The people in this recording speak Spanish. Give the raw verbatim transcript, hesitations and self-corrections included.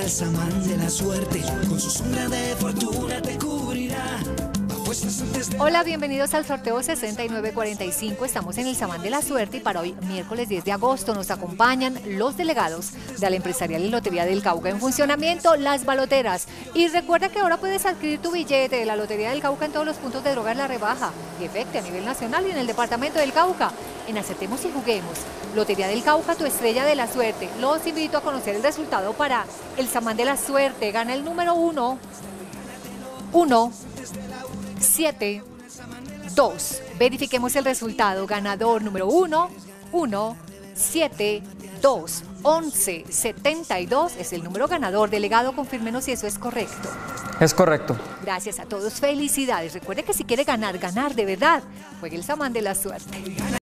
el samán de la suerte, con su sombra de fortuna te cubrirá. Hola, bienvenidos al sorteo sesenta y nueve cuarenta y cinco. Estamos en el Samán de la Suerte y para hoy, miércoles diez de agosto, nos acompañan los delegados de la Empresarial y Lotería del Cauca. En funcionamiento, las baloteras. Y recuerda que ahora puedes adquirir tu billete de la Lotería del Cauca en todos los puntos de drogas La Rebaja y Efecte a nivel nacional y en el departamento del Cauca. En Acertemos y Juguemos, Lotería del Cauca, tu estrella de la suerte. Los invito a conocer el resultado para el Samán de la Suerte. Gana el número uno, uno, siete, dos. Verifiquemos el resultado. Ganador número uno, uno, siete, dos. once setenta y dos es el número ganador. Delegado, confírmenos si eso es correcto. Es correcto. Gracias a todos. Felicidades. Recuerde que si quiere ganar, ganar de verdad, juegue el Samán de la Suerte.